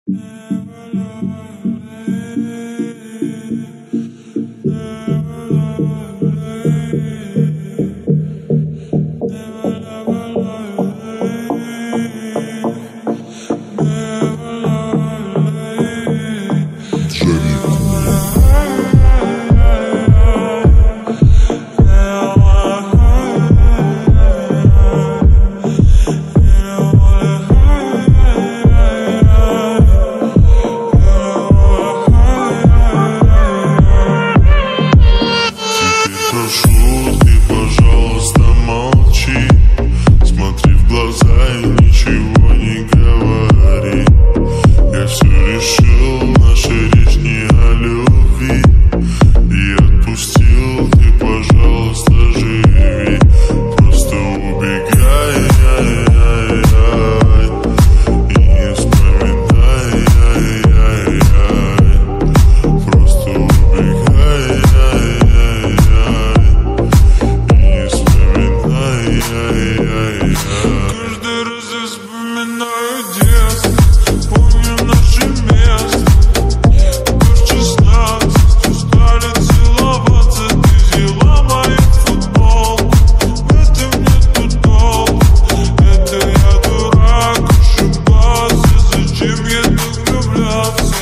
Прошу, ты, пожалуйста, молчи. Смотри в глаза и ничего не говори. Я все решил, наша речь не о любви. И отпустил, ты, пожалуйста, живи. Просто убегай, и не вспоминай, просто убегай, каждый раз я вспоминаю детство, помню наше место. Год 16, стали целоваться, ты взяла мою футболку. В этом нету толку, это я дурак, ошибался. Зачем я так влюблялся?